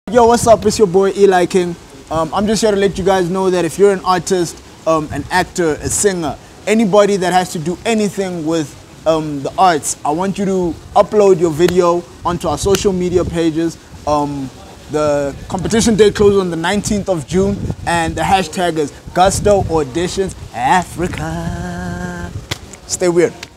Yo, what's up? It's your boy Eli King. I'm just here to let you guys know that if you're an artist, an actor, a singer, anybody that has to do anything with the arts, I want you to upload your video onto our social media pages. The competition date closes on the 19th of June, and the hashtag is Gusto Auditions Africa. Stay weird.